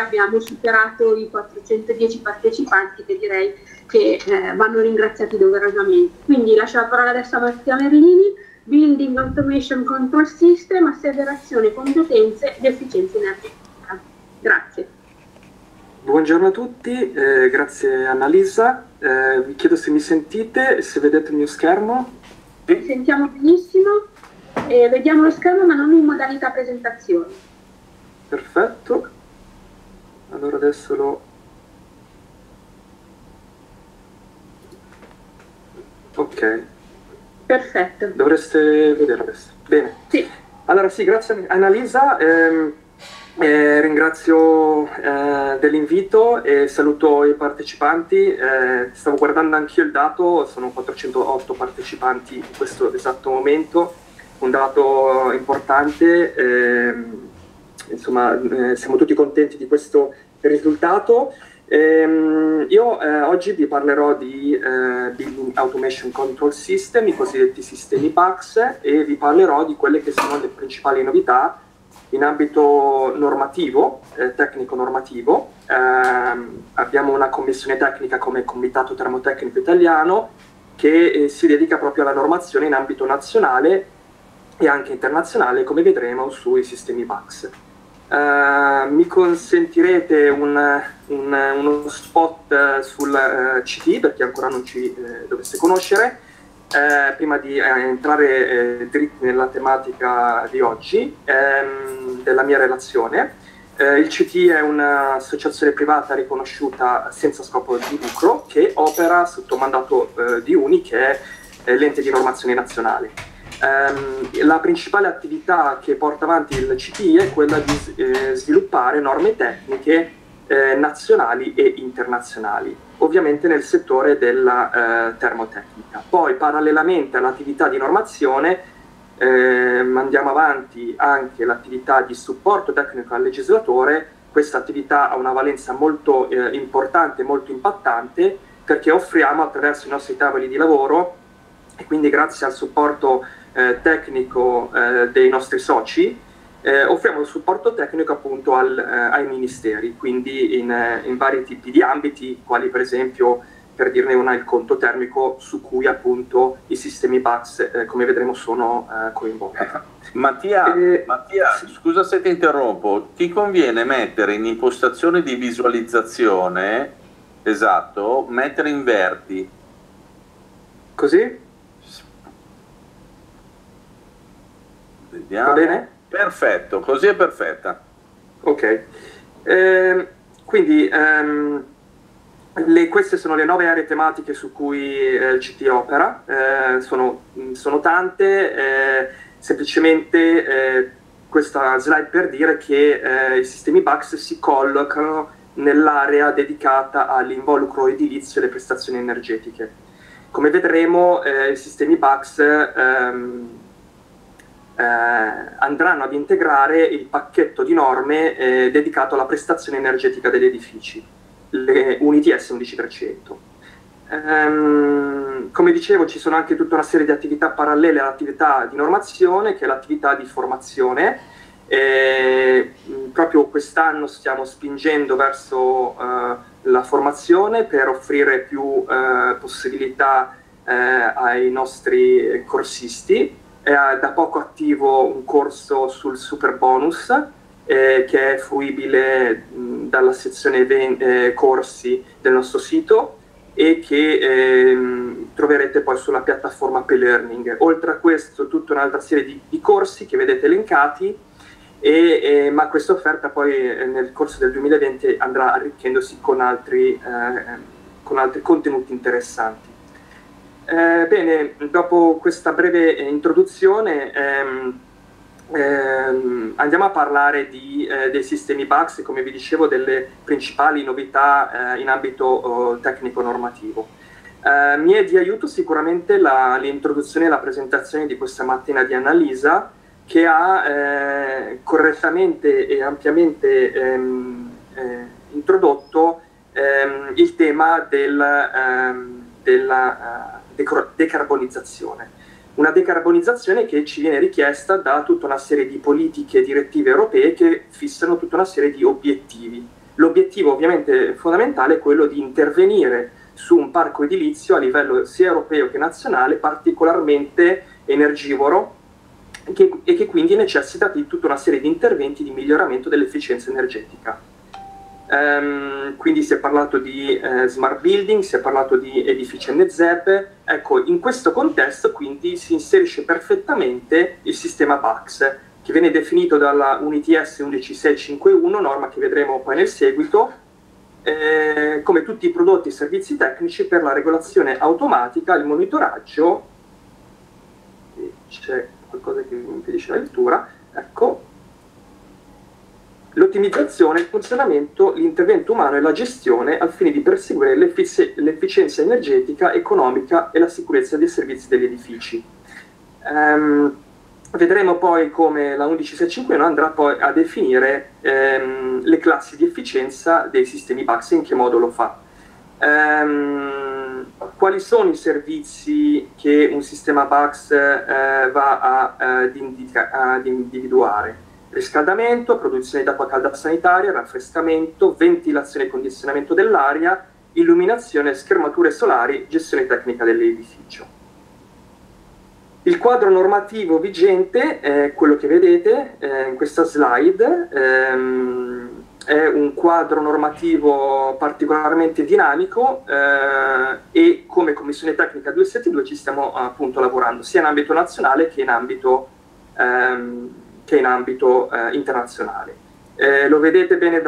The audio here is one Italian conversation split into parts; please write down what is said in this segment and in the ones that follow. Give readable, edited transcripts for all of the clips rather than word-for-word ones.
abbiamo superato i 410 partecipanti, che direi che vanno ringraziati doverosamente. Quindi lascio la parola adesso a Mattia Merlini, Building Automation Control System, asseverazione, competenze ed efficienza energetica. Grazie. Buongiorno a tutti, grazie Annalisa. Vi chiedo se mi sentite e se vedete il mio schermo. Sì. Sentiamo benissimo, vediamo lo schermo ma non in modalità presentazione. Perfetto. Allora adesso lo... Ok. Perfetto. Dovreste vedere adesso. Bene. Sì. Allora sì, grazie Annalisa. Ringrazio dell'invito e saluto i partecipanti. Stavo guardando anch'io il dato, sono 408 partecipanti in questo esatto momento, un dato importante. Insomma, siamo tutti contenti di questo risultato. Io oggi vi parlerò di Building Automation Control System, i cosiddetti sistemi BACS, e vi parlerò di quelle che sono le principali novità in ambito normativo, tecnico-normativo. Abbiamo una commissione tecnica come Comitato Termotecnico Italiano che si dedica proprio alla normazione in ambito nazionale e anche internazionale, come vedremo sui sistemi BACS. Mi consentirete uno spot sul CT, per chi ancora non ci dovesse conoscere, prima di entrare dritti nella tematica di oggi, della mia relazione. Il CT è un'associazione privata riconosciuta senza scopo di lucro che opera sotto mandato di UNI, che è l'ente di normazione nazionale. La principale attività che porta avanti il CTI è quella di sviluppare norme tecniche nazionali e internazionali, ovviamente nel settore della termotecnica. Poi parallelamente all'attività di normazione andiamo avanti anche l'attività di supporto tecnico al legislatore. Questa attività ha una valenza molto importante, molto impattante, perché offriamo attraverso i nostri tavoli di lavoro e quindi grazie al supporto tecnico dei nostri soci, offriamo il supporto tecnico appunto ai ministeri, quindi in vari tipi di ambiti, quali per esempio, per dirne una, il conto termico, su cui appunto i sistemi BACS, come vedremo, sono coinvolti. Mattia, scusa se ti interrompo, ti conviene mettere in impostazione di visualizzazione, esatto, mettere in verdi. Così? Vediamo. Va bene? Perfetto, così è perfetta. Ok, quindi queste sono le 9 aree tematiche su cui il CT opera. Sono tante, semplicemente questa slide per dire che i sistemi BACS si collocano nell'area dedicata all'involucro edilizio e alle prestazioni energetiche. Come vedremo, i sistemi BACS andranno ad integrare il pacchetto di norme dedicato alla prestazione energetica degli edifici, le UNITS 11%. Come dicevo, ci sono anche tutta una serie di attività parallele all'attività di normazione, che è l'attività di formazione. Proprio quest'anno stiamo spingendo verso la formazione per offrire più possibilità ai nostri corsisti. È da poco attivo un corso sul super bonus che è fruibile dalla sezione corsi del nostro sito e che troverete poi sulla piattaforma P-Learning. Oltre a questo, tutta un'altra serie di corsi che vedete elencati, ma questa offerta poi nel corso del 2020 andrà arricchendosi con altri contenuti interessanti. Bene, dopo questa breve introduzione andiamo a parlare dei sistemi BACS e, come vi dicevo, delle principali novità in ambito tecnico-normativo. Mi è di aiuto sicuramente l'introduzione e la presentazione di questa mattina di Annalisa, che ha correttamente e ampiamente introdotto il tema della decarbonizzazione. Una decarbonizzazione che ci viene richiesta da tutta una serie di politiche e direttive europee che fissano tutta una serie di obiettivi L'obiettivo ovviamente fondamentale è quello di intervenire su un parco edilizio a livello sia europeo che nazionale particolarmente energivoro e che quindi necessita di tutta una serie di interventi di miglioramento dell'efficienza energetica. Quindi si è parlato di smart building, si è parlato di edifici NZEB. Ecco, in questo contesto quindi si inserisce perfettamente il sistema BACS, che viene definito dalla UNITS 11651, norma che vedremo poi nel seguito, come tutti i prodotti e servizi tecnici per la regolazione automatica, il monitoraggio, c'è qualcosa che mi impedisce la lettura, ecco, l'ottimizzazione, il funzionamento, l'intervento umano e la gestione al fine di perseguire l'efficienza energetica, economica e la sicurezza dei servizi degli edifici. Vedremo poi come la 11651 andrà poi a definire le classi di efficienza dei sistemi BACS e in che modo lo fa. Quali sono i servizi che un sistema BACS va ad individuare? Riscaldamento, produzione d'acqua calda sanitaria, raffrescamento, ventilazione e condizionamento dell'aria, illuminazione, schermature solari, gestione tecnica dell'edificio. Il quadro normativo vigente, quello che vedete in questa slide, è un quadro normativo particolarmente dinamico e come Commissione Tecnica 272 ci stiamo appunto lavorando sia in ambito nazionale che in ambito internazionale. Lo vedete bene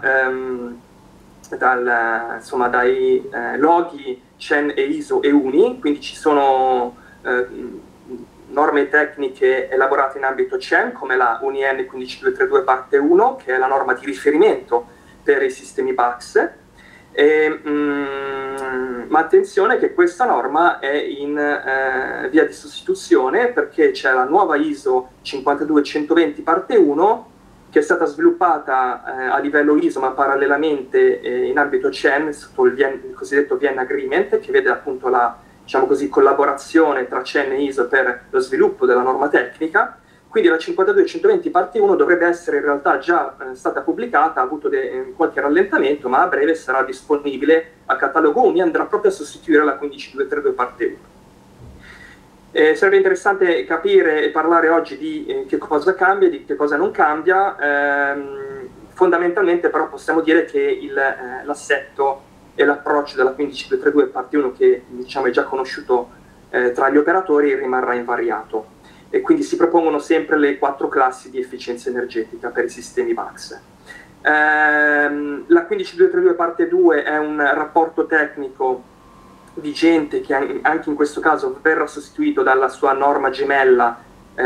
dai loghi CEN e ISO e UNI, quindi ci sono norme tecniche elaborate in ambito CEN, come la UNIN 15232 parte 1, che è la norma di riferimento per i sistemi BACS, ma attenzione che questa norma è in via di sostituzione perché c'è la nuova ISO 52120 parte 1 che è stata sviluppata a livello ISO ma parallelamente in ambito CEN sotto il cosiddetto Vienna Agreement, che vede appunto la, diciamo così, collaborazione tra CEN e ISO per lo sviluppo della norma tecnica. Quindi la 52120 parte 1 dovrebbe essere in realtà già stata pubblicata, ha avuto qualche rallentamento, ma a breve sarà disponibile a catalogo UNI e andrà proprio a sostituire la 15232 parte 1. Sarebbe interessante capire e parlare oggi di che cosa cambia, di che cosa non cambia. Fondamentalmente però possiamo dire che l'assetto e l'approccio della 15232 parte 1, che diciamo è già conosciuto tra gli operatori, rimarrà invariato. E quindi si propongono sempre le 4 classi di efficienza energetica per i sistemi BACS. La 15232 parte 2 è un rapporto tecnico vigente che anche in questo caso verrà sostituito dalla sua norma gemella,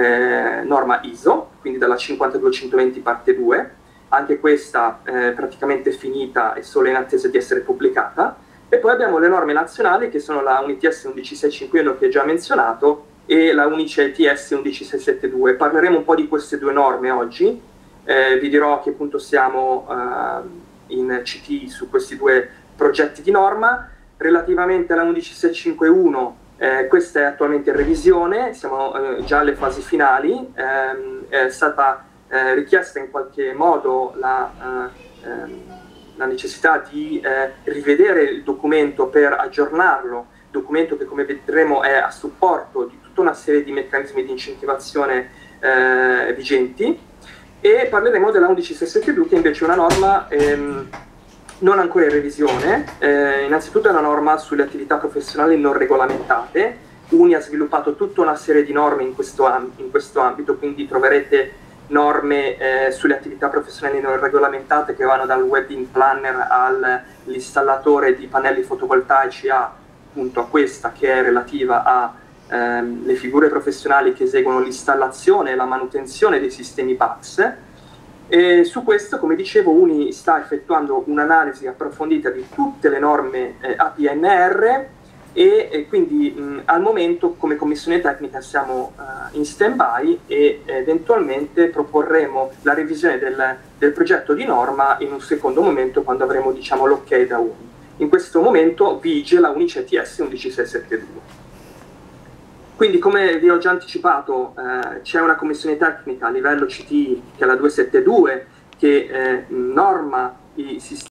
norma ISO, quindi dalla 52120 parte 2, anche questa praticamente finita e solo in attesa di essere pubblicata. E poi abbiamo le norme nazionali che sono la UNITS 11651 che ho già menzionato e la UNICE-ETS 11672. Parleremo un po' di queste due norme oggi, vi dirò a che punto siamo in CT su questi due progetti di norma. Relativamente alla 11651, questa è attualmente in revisione, siamo già alle fasi finali, è stata richiesta in qualche modo la necessità di rivedere il documento per aggiornarlo, documento che come vedremo è a supporto di tutta una serie di meccanismi di incentivazione vigenti, e parleremo della 11672 che invece è una norma non ancora in revisione. Innanzitutto è una norma sulle attività professionali non regolamentate. UNI ha sviluppato tutta una serie di norme in questo ambito, quindi troverete norme sulle attività professionali non regolamentate che vanno dal wedding planner all'installatore di pannelli fotovoltaici appunto a questa che è relativa alle figure professionali che eseguono l'installazione e la manutenzione dei sistemi BACS. E su questo, come dicevo, UNI sta effettuando un'analisi approfondita di tutte le norme APNR e quindi al momento come commissione tecnica siamo in stand-by e eventualmente proporremo la revisione del progetto di norma in un secondo momento quando avremo, diciamo, l'ok da UNI. In questo momento vige la UNICE-ETS 11672. Quindi, come vi ho già anticipato, c'è una commissione tecnica a livello CTI, che è la 272, che norma i sistemi